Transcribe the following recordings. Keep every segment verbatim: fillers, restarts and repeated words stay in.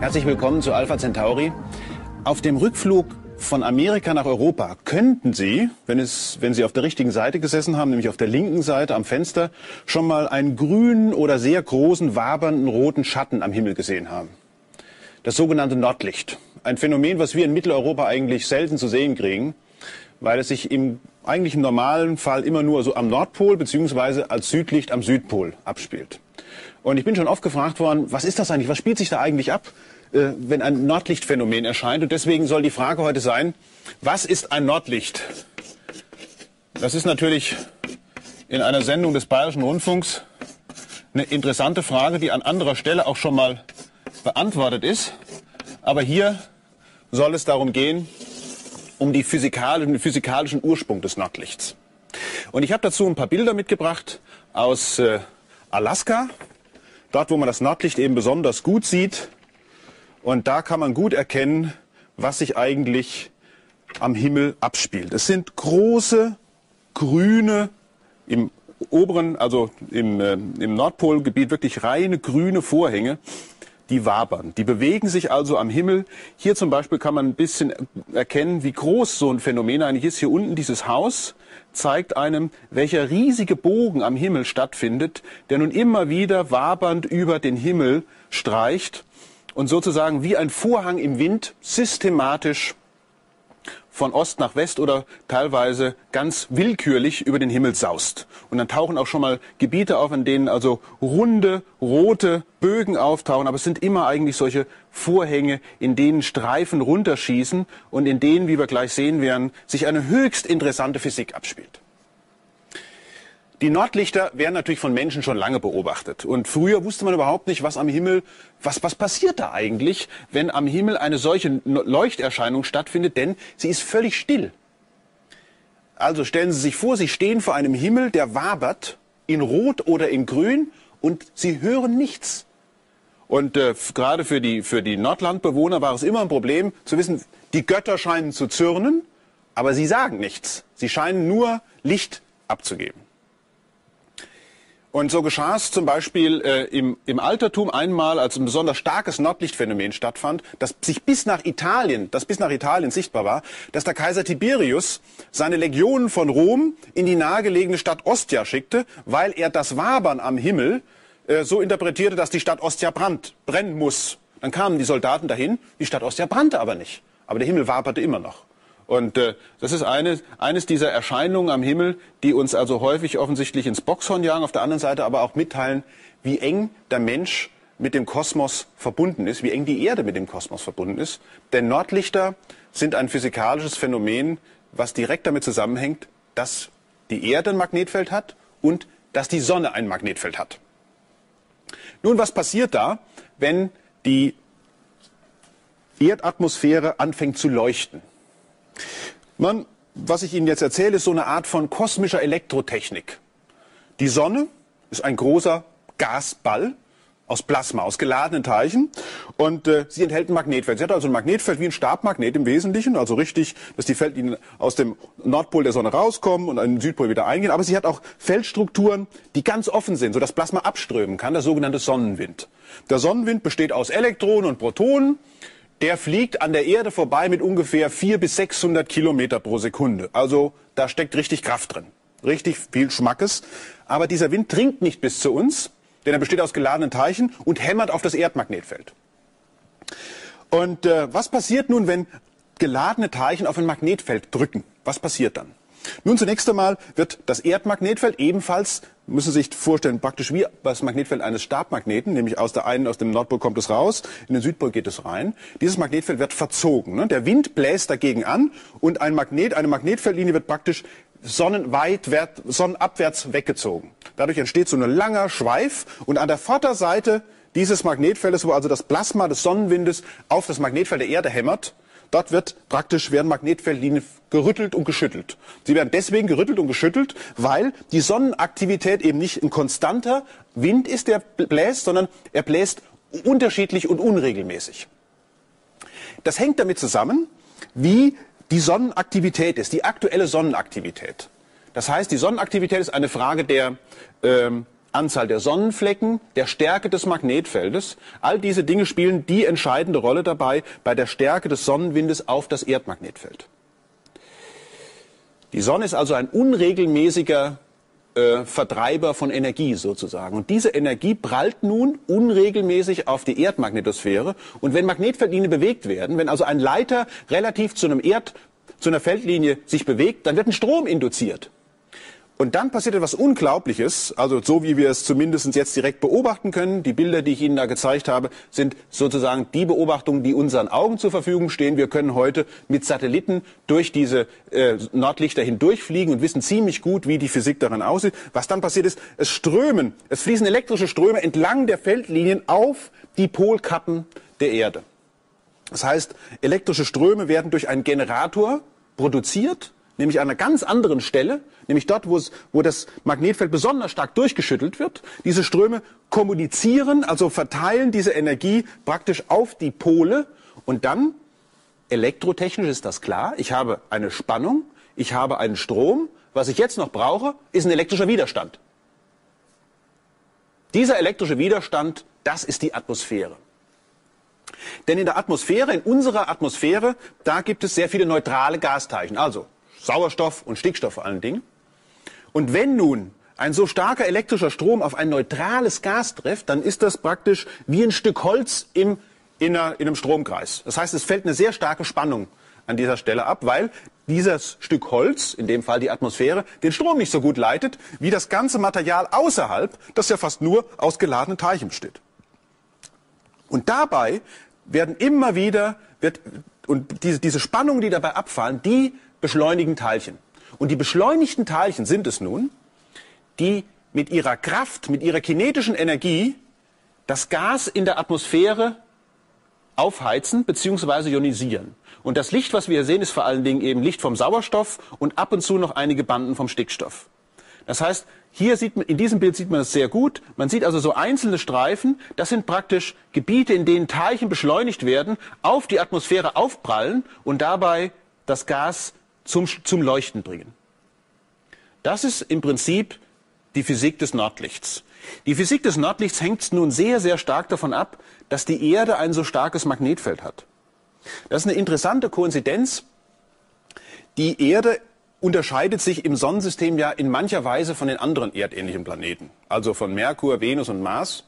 Herzlich willkommen zu Alpha Centauri. Auf dem Rückflug von Amerika nach Europa könnten Sie, wenn, es, wenn Sie auf der richtigen Seite gesessen haben, nämlich auf der linken Seite am Fenster, schon mal einen grünen oder sehr großen, wabernden roten Schatten am Himmel gesehen haben. Das sogenannte Nordlicht. Ein Phänomen, was wir in Mitteleuropa eigentlich selten zu sehen kriegen, weil es sich im, eigentlich im normalen Fall immer nur so am Nordpol bzw. als Südlicht am Südpol abspielt. Und ich bin schon oft gefragt worden, was ist das eigentlich, was spielt sich da eigentlich ab, äh, wenn ein Nordlichtphänomen erscheint? Und deswegen soll die Frage heute sein, was ist ein Nordlicht? Das ist natürlich in einer Sendung des Bayerischen Rundfunks eine interessante Frage, die an anderer Stelle auch schon mal beantwortet ist. Aber hier soll es darum gehen, um die physikalischen, den physikalischen Ursprung des Nordlichts. Und ich habe dazu ein paar Bilder mitgebracht aus äh, Alaska. Dort, wo man das Nordlicht eben besonders gut sieht. Und da kann man gut erkennen, was sich eigentlich am Himmel abspielt. Es sind große, grüne, im oberen, also im, äh, im Nordpolgebiet wirklich reine grüne Vorhänge, die wabern. Die bewegen sich also am Himmel. Hier zum Beispiel kann man ein bisschen erkennen, wie groß so ein Phänomen eigentlich ist. Hier unten dieses Haus zeigt einem, welcher riesige Bogen am Himmel stattfindet, der nun immer wieder wabernd über den Himmel streicht und sozusagen wie ein Vorhang im Wind systematisch von Ost nach West oder teilweise ganz willkürlich über den Himmel saust. Und dann tauchen auch schon mal Gebiete auf, an denen also runde, rote Bögen auftauchen. Aber es sind immer eigentlich solche Vorhänge, in denen Streifen runterschießen und in denen, wie wir gleich sehen werden, sich eine höchst interessante Physik abspielt. Die Nordlichter werden natürlich von Menschen schon lange beobachtet. Und früher wusste man überhaupt nicht, was am Himmel, was, was passiert da eigentlich, wenn am Himmel eine solche Leuchterscheinung stattfindet, denn sie ist völlig still. Also stellen Sie sich vor, Sie stehen vor einem Himmel, der wabert in Rot oder in Grün und Sie hören nichts. Und äh, gerade für die, für die Nordlandbewohner war es immer ein Problem zu wissen, die Götter scheinen zu zürnen, aber sie sagen nichts. Sie scheinen nur Licht abzugeben. Und so geschah es zum Beispiel äh, im, im Altertum einmal, als ein besonders starkes Nordlichtphänomen stattfand, das sich bis nach Italien, das bis nach Italien sichtbar war, dass der Kaiser Tiberius seine Legionen von Rom in die nahegelegene Stadt Ostia schickte, weil er das Wabern am Himmel äh, so interpretierte, dass die Stadt Ostia brannt, brennen muss. Dann kamen die Soldaten dahin, die Stadt Ostia brannte aber nicht, aber der Himmel waberte immer noch. Und äh, das ist eine, eines dieser Erscheinungen am Himmel, die uns also häufig offensichtlich ins Boxhorn jagen, auf der anderen Seite aber auch mitteilen, wie eng der Mensch mit dem Kosmos verbunden ist, wie eng die Erde mit dem Kosmos verbunden ist. Denn Nordlichter sind ein physikalisches Phänomen, was direkt damit zusammenhängt, dass die Erde ein Magnetfeld hat und dass die Sonne ein Magnetfeld hat. Nun, was passiert da, wenn die Erdatmosphäre anfängt zu leuchten? Man, was ich Ihnen jetzt erzähle, ist so eine Art von kosmischer Elektrotechnik. Die Sonne ist ein großer Gasball aus Plasma, aus geladenen Teilchen, und äh, sie enthält ein Magnetfeld. Sie hat also ein Magnetfeld wie ein Stabmagnet im Wesentlichen, also richtig, dass die Feldlinien aus dem Nordpol der Sonne rauskommen und an den Südpol wieder eingehen. Aber sie hat auch Feldstrukturen, die ganz offen sind, sodass Plasma abströmen kann, der sogenannte Sonnenwind. Der Sonnenwind besteht aus Elektronen und Protonen. Der fliegt an der Erde vorbei mit ungefähr vierhundert bis sechshundert Kilometer pro Sekunde. Also da steckt richtig Kraft drin. Richtig viel Schmackes. Aber dieser Wind dringt nicht bis zu uns, denn er besteht aus geladenen Teilchen und hämmert auf das Erdmagnetfeld. Und äh, was passiert nun, wenn geladene Teilchen auf ein Magnetfeld drücken? Was passiert dann? Nun, zunächst einmal wird das Erdmagnetfeld ebenfalls, müssen Sie sich vorstellen, praktisch wie das Magnetfeld eines Stabmagneten, nämlich aus der einen, aus dem Nordpol kommt es raus, in den Südpol geht es rein. Dieses Magnetfeld wird verzogen. Ne? Der Wind bläst dagegen an und ein Magnet, eine Magnetfeldlinie wird praktisch sonnenweit, sonnenabwärts weggezogen. Dadurch entsteht so ein langer Schweif und an der Vorderseite dieses Magnetfeldes, wo also das Plasma des Sonnenwindes auf das Magnetfeld der Erde hämmert, dort wird praktisch, werden Magnetfeldlinien gerüttelt und geschüttelt. Sie werden deswegen gerüttelt und geschüttelt, weil die Sonnenaktivität eben nicht ein konstanter Wind ist, der bläst, sondern er bläst unterschiedlich und unregelmäßig. Das hängt damit zusammen, wie die Sonnenaktivität ist, die aktuelle Sonnenaktivität. Das heißt, die Sonnenaktivität ist eine Frage der ähm, Anzahl der Sonnenflecken, der Stärke des Magnetfeldes. All diese Dinge spielen die entscheidende Rolle dabei bei der Stärke des Sonnenwindes auf das Erdmagnetfeld. Die Sonne ist also ein unregelmäßiger äh, Vertreiber von Energie sozusagen. Und diese Energie prallt nun unregelmäßig auf die Erdmagnetosphäre. Und wenn Magnetfeldlinien bewegt werden, wenn also ein Leiter relativ zu einem Erd, zu einer Feldlinie sich bewegt, dann wird ein Strom induziert. Und dann passiert etwas Unglaubliches, also so wie wir es zumindest jetzt direkt beobachten können. Die Bilder, die ich Ihnen da gezeigt habe, sind sozusagen die Beobachtungen, die unseren Augen zur Verfügung stehen. Wir können heute mit Satelliten durch diese äh, Nordlichter hindurchfliegen und wissen ziemlich gut, wie die Physik darin aussieht. Was dann passiert ist, es strömen, es fließen elektrische Ströme entlang der Feldlinien auf die Polkappen der Erde. Das heißt, elektrische Ströme werden durch einen Generator produziert, nämlich an einer ganz anderen Stelle, nämlich dort, wo, es, wo das Magnetfeld besonders stark durchgeschüttelt wird. Diese Ströme kommunizieren, also verteilen diese Energie praktisch auf die Pole. Und dann, elektrotechnisch ist das klar, ich habe eine Spannung, ich habe einen Strom. Was ich jetzt noch brauche, ist ein elektrischer Widerstand. Dieser elektrische Widerstand, das ist die Atmosphäre. Denn in der Atmosphäre, in unserer Atmosphäre, da gibt es sehr viele neutrale Gasteilchen, also Sauerstoff und Stickstoff vor allen Dingen. Und wenn nun ein so starker elektrischer Strom auf ein neutrales Gas trifft, dann ist das praktisch wie ein Stück Holz im, in, einer, in einem Stromkreis. Das heißt, es fällt eine sehr starke Spannung an dieser Stelle ab, weil dieses Stück Holz, in dem Fall die Atmosphäre, den Strom nicht so gut leitet, wie das ganze Material außerhalb, das ja fast nur aus geladenen Teilchen besteht. Und dabei werden immer wieder, wird, und diese, diese Spannungen, die dabei abfallen, die beschleunigen Teilchen. Und die beschleunigten Teilchen sind es nun, die mit ihrer Kraft, mit ihrer kinetischen Energie das Gas in der Atmosphäre aufheizen bzw. ionisieren. Und das Licht, was wir hier sehen, ist vor allen Dingen eben Licht vom Sauerstoff und ab und zu noch einige Banden vom Stickstoff. Das heißt, hier sieht man, in diesem Bild sieht man es sehr gut. Man sieht also so einzelne Streifen. Das sind praktisch Gebiete, in denen Teilchen beschleunigt werden, auf die Atmosphäre aufprallen und dabei das Gas zum, zum Leuchten bringen. Das ist im Prinzip die Physik des Nordlichts. Die Physik des Nordlichts hängt nun sehr, sehr stark davon ab, dass die Erde ein so starkes Magnetfeld hat. Das ist eine interessante Koinzidenz. Die Erde unterscheidet sich im Sonnensystem ja in mancher Weise von den anderen erdähnlichen Planeten, also von Merkur, Venus und Mars,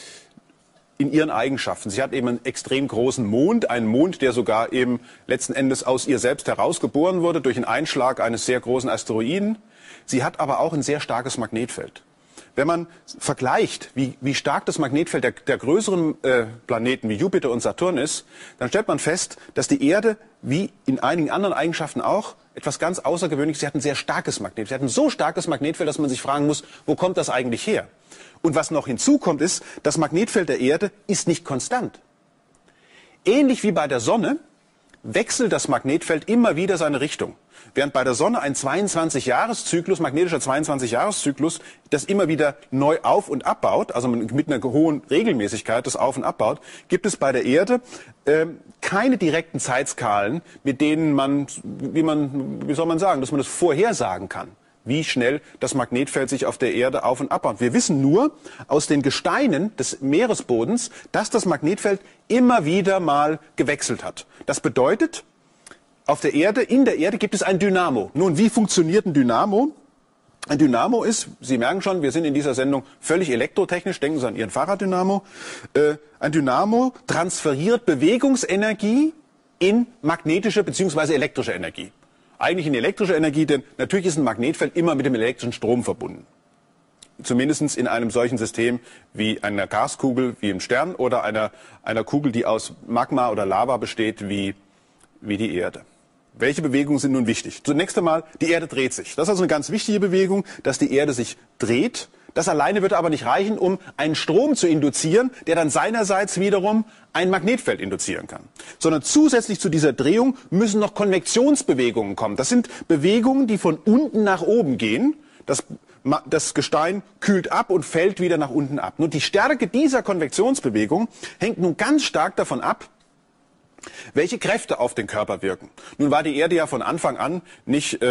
in ihren Eigenschaften. Sie hat eben einen extrem großen Mond, einen Mond, der sogar eben letzten Endes aus ihr selbst herausgeboren wurde durch einen Einschlag eines sehr großen Asteroiden. Sie hat aber auch ein sehr starkes Magnetfeld. Wenn man vergleicht, wie, wie stark das Magnetfeld der, der größeren äh, Planeten wie Jupiter und Saturn ist, dann stellt man fest, dass die Erde, wie in einigen anderen Eigenschaften auch, etwas ganz Außergewöhnliches, sie hat ein sehr starkes Magnetfeld. Sie hat ein so starkes Magnetfeld, dass man sich fragen muss, wo kommt das eigentlich her? Und was noch hinzukommt ist, das Magnetfeld der Erde ist nicht konstant. Ähnlich wie bei der Sonne wechselt das Magnetfeld immer wieder seine Richtung. Während bei der Sonne ein zweiundzwanzig-Jahres-Zyklus, magnetischer zweiundzwanzig-Jahres-Zyklus, das immer wieder neu auf- und abbaut, also mit einer hohen Regelmäßigkeit das auf- und abbaut, gibt es bei der Erde äh, keine direkten Zeitskalen, mit denen man, wie man, wie soll man sagen, dass man das vorhersagen kann, wie schnell das Magnetfeld sich auf der Erde auf- und abbaut. Wir wissen nur aus den Gesteinen des Meeresbodens, dass das Magnetfeld immer wieder mal gewechselt hat. Das bedeutet, auf der Erde, in der Erde gibt es ein Dynamo. Nun, wie funktioniert ein Dynamo? Ein Dynamo ist, Sie merken schon, wir sind in dieser Sendung völlig elektrotechnisch, denken Sie an Ihren Fahrraddynamo. Äh, ein Dynamo transferiert Bewegungsenergie in magnetische bzw. elektrische Energie. Eigentlich in elektrische Energie, denn natürlich ist ein Magnetfeld immer mit dem elektrischen Strom verbunden. Zumindest in einem solchen System wie einer Gaskugel, wie im Stern, oder einer, einer Kugel, die aus Magma oder Lava besteht, wie, wie die Erde. Welche Bewegungen sind nun wichtig? Zunächst einmal, die Erde dreht sich. Das ist also eine ganz wichtige Bewegung, dass die Erde sich dreht. Das alleine wird aber nicht reichen, um einen Strom zu induzieren, der dann seinerseits wiederum ein Magnetfeld induzieren kann. Sondern zusätzlich zu dieser Drehung müssen noch Konvektionsbewegungen kommen. Das sind Bewegungen, die von unten nach oben gehen. Das, das Gestein kühlt ab und fällt wieder nach unten ab. Nur die Stärke dieser Konvektionsbewegung hängt nun ganz stark davon ab, welche Kräfte auf den Körper wirken. Nun war die Erde ja von Anfang an nicht äh,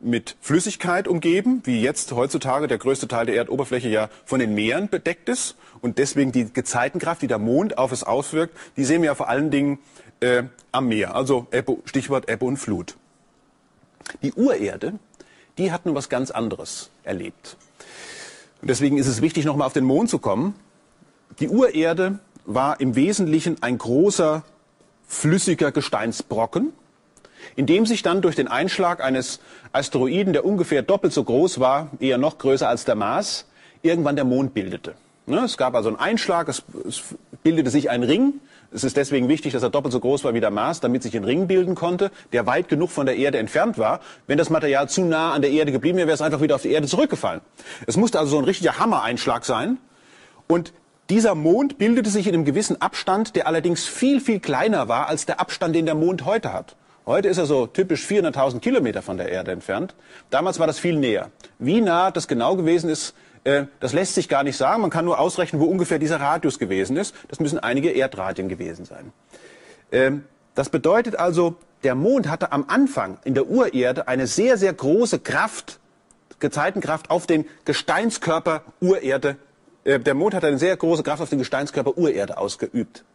mit Flüssigkeit umgeben, wie jetzt heutzutage der größte Teil der Erdoberfläche ja von den Meeren bedeckt ist. Und deswegen die Gezeitenkraft, die der Mond auf es auswirkt, die sehen wir ja vor allen Dingen äh, am Meer. Also Ebbe, Stichwort Ebbe und Flut. Die Urerde, die hat nun was ganz anderes erlebt. Und deswegen ist es wichtig, nochmal auf den Mond zu kommen. Die Urerde war im Wesentlichen ein großer, flüssiger Gesteinsbrocken, in dem sich dann durch den Einschlag eines Asteroiden, der ungefähr doppelt so groß war, eher noch größer als der Mars, irgendwann der Mond bildete. Es gab also einen Einschlag, es, es bildete sich ein Ring. Es ist deswegen wichtig, dass er doppelt so groß war wie der Mars, damit sich ein Ring bilden konnte, der weit genug von der Erde entfernt war. Wenn das Material zu nah an der Erde geblieben wäre, wäre es einfach wieder auf die Erde zurückgefallen. Es musste also so ein richtiger Hammereinschlag sein. Und dieser Mond bildete sich in einem gewissen Abstand, der allerdings viel, viel kleiner war als der Abstand, den der Mond heute hat. Heute ist er so typisch vierhunderttausend Kilometer von der Erde entfernt. Damals war das viel näher. Wie nah das genau gewesen ist, äh, das lässt sich gar nicht sagen. Man kann nur ausrechnen, wo ungefähr dieser Radius gewesen ist. Das müssen einige Erdradien gewesen sein. Ähm, das bedeutet also, der Mond hatte am Anfang in der Urerde eine sehr, sehr große Kraft, Gezeitenkraft auf den Gesteinskörper Urerde. Äh, der Mond hat eine sehr große Kraft auf den Gesteinskörper Urerde ausgeübt.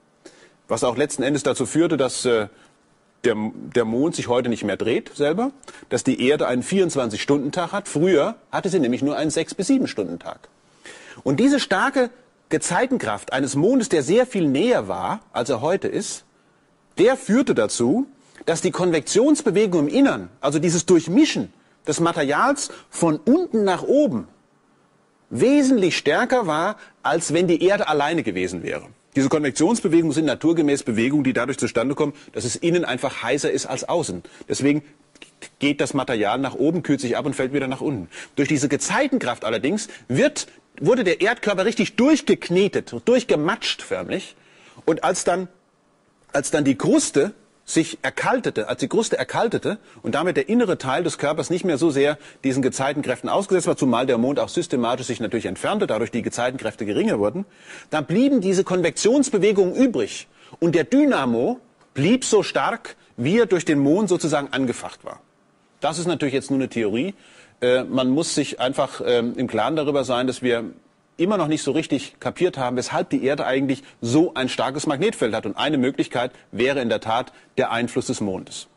Was auch letzten Endes dazu führte, dass äh, Der, der Mond sich heute nicht mehr dreht selber, dass die Erde einen vierundzwanzig-Stunden-Tag hat. Früher hatte sie nämlich nur einen sechs bis sieben Stunden Tag. Und diese starke Gezeitenkraft eines Mondes, der sehr viel näher war, als er heute ist, der führte dazu, dass die Konvektionsbewegung im Innern, also dieses Durchmischen des Materials von unten nach oben, wesentlich stärker war, als wenn die Erde alleine gewesen wäre. Diese Konvektionsbewegungen sind naturgemäß Bewegungen, die dadurch zustande kommen, dass es innen einfach heißer ist als außen. Deswegen geht das Material nach oben, kühlt sich ab und fällt wieder nach unten. Durch diese Gezeitenkraft allerdings wird, wurde der Erdkörper richtig durchgeknetet, durchgematscht förmlich. Und als dann, als dann die Kruste sich erkaltete, als die Kruste erkaltete und damit der innere Teil des Körpers nicht mehr so sehr diesen Gezeitenkräften ausgesetzt war, zumal der Mond auch systematisch sich natürlich entfernte, dadurch die Gezeitenkräfte geringer wurden, dann blieben diese Konvektionsbewegungen übrig und der Dynamo blieb so stark, wie er durch den Mond sozusagen angefacht war. Das ist natürlich jetzt nur eine Theorie. Äh, man muss sich einfach äh, im Klaren darüber sein, dass wir immer noch nicht so richtig kapiert haben, weshalb die Erde eigentlich so ein starkes Magnetfeld hat. Und eine Möglichkeit wäre in der Tat der Einfluss des Mondes.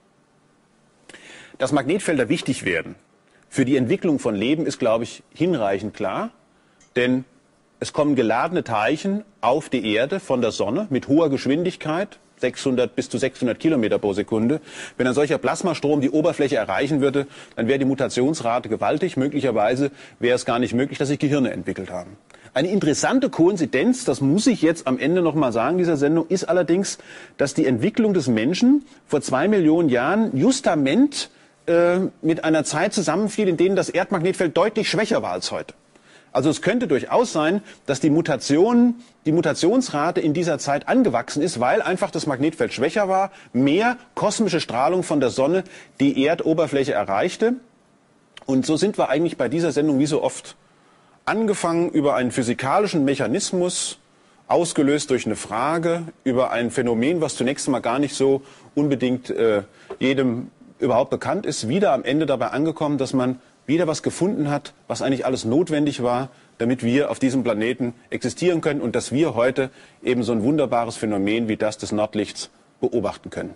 Dass Magnetfelder wichtig werden für die Entwicklung von Leben ist, glaube ich, hinreichend klar. Denn es kommen geladene Teilchen auf die Erde von der Sonne mit hoher Geschwindigkeit, sechshundert bis zu sechshundert Kilometer pro Sekunde. Wenn ein solcher Plasmastrom die Oberfläche erreichen würde, dann wäre die Mutationsrate gewaltig. Möglicherweise wäre es gar nicht möglich, dass sich Gehirne entwickelt haben. Eine interessante Koinzidenz, das muss ich jetzt am Ende noch mal sagen, dieser Sendung, ist allerdings, dass die Entwicklung des Menschen vor zwei Millionen Jahren justament äh, mit einer Zeit zusammenfiel, in denen das Erdmagnetfeld deutlich schwächer war als heute. Also es könnte durchaus sein, dass die Mutation, die Mutationsrate in dieser Zeit angewachsen ist, weil einfach das Magnetfeld schwächer war, mehr kosmische Strahlung von der Sonne die Erdoberfläche erreichte. Und so sind wir eigentlich bei dieser Sendung wie so oft angefangen über einen physikalischen Mechanismus, ausgelöst durch eine Frage, über ein Phänomen, was zunächst mal gar nicht so unbedingt äh, jedem überhaupt bekannt ist, wieder am Ende dabei angekommen, dass man wieder was gefunden hat, was eigentlich alles notwendig war, damit wir auf diesem Planeten existieren können und dass wir heute eben so ein wunderbares Phänomen wie das des Nordlichts beobachten können.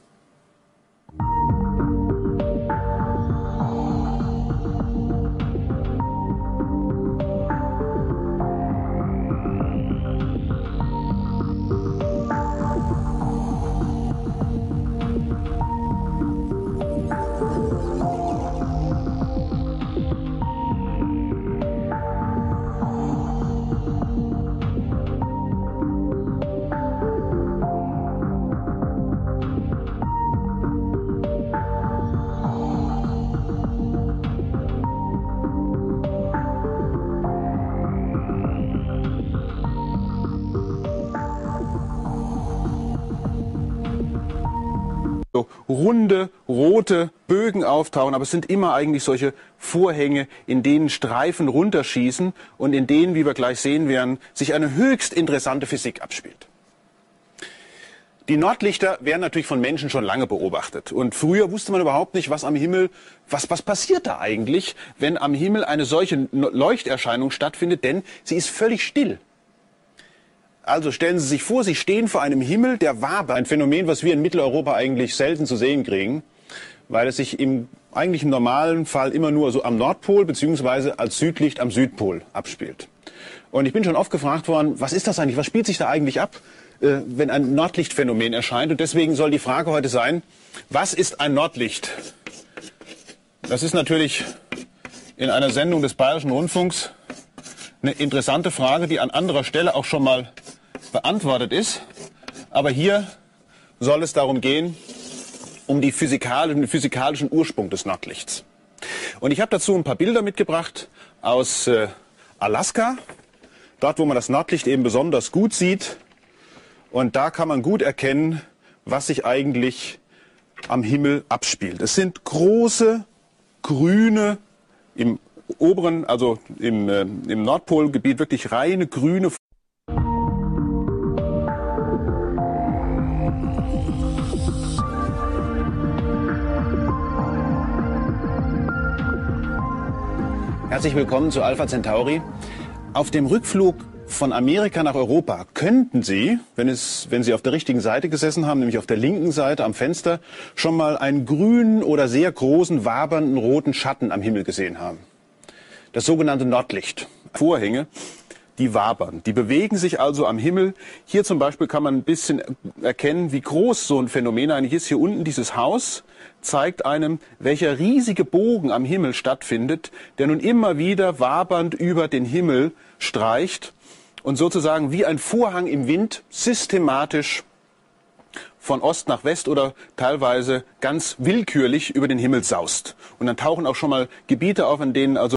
So runde, rote Bögen auftauchen, aber es sind immer eigentlich solche Vorhänge, in denen Streifen runterschießen und in denen, wie wir gleich sehen werden, sich eine höchst interessante Physik abspielt. Die Nordlichter werden natürlich von Menschen schon lange beobachtet. Und früher wusste man überhaupt nicht, was am Himmel, was, was passiert da eigentlich, wenn am Himmel eine solche Leuchterscheinung stattfindet, denn sie ist völlig still. Also stellen Sie sich vor, Sie stehen vor einem Himmel, der wabert. Ein Phänomen, was wir in Mitteleuropa eigentlich selten zu sehen kriegen, weil es sich im eigentlich im normalen Fall immer nur so am Nordpol beziehungsweise als Südlicht am Südpol abspielt. Und ich bin schon oft gefragt worden, was ist das eigentlich, was spielt sich da eigentlich ab, äh, wenn ein Nordlichtphänomen erscheint? Und deswegen soll die Frage heute sein, was ist ein Nordlicht? Das ist natürlich in einer Sendung des Bayerischen Rundfunks eine interessante Frage, die an anderer Stelle auch schon mal beantwortet ist. Aber hier soll es darum gehen, um die physikalischen, den physikalischen Ursprung des Nordlichts. Und ich habe dazu ein paar Bilder mitgebracht aus äh, Alaska, dort wo man das Nordlicht eben besonders gut sieht. Und da kann man gut erkennen, was sich eigentlich am Himmel abspielt. Es sind große, grüne, im oberen, also im, äh, im Nordpolgebiet wirklich reine grüne. Herzlich willkommen zu Alpha Centauri. Auf dem Rückflug von Amerika nach Europa könnten Sie, wenn, es, wenn Sie auf der richtigen Seite gesessen haben, nämlich auf der linken Seite am Fenster, schon mal einen grünen oder sehr großen, wabernden roten Schatten am Himmel gesehen haben. Das sogenannte Nordlicht. Vorhänge, die wabern. Die bewegen sich also am Himmel. Hier zum Beispiel kann man ein bisschen erkennen, wie groß so ein Phänomen eigentlich ist. Hier unten dieses Haus zeigt einem, welcher riesige Bogen am Himmel stattfindet, der nun immer wieder wabernd über den Himmel streicht und sozusagen wie ein Vorhang im Wind systematisch von Ost nach West oder teilweise ganz willkürlich über den Himmel saust. Und dann tauchen auch schon mal Gebiete auf, an denen also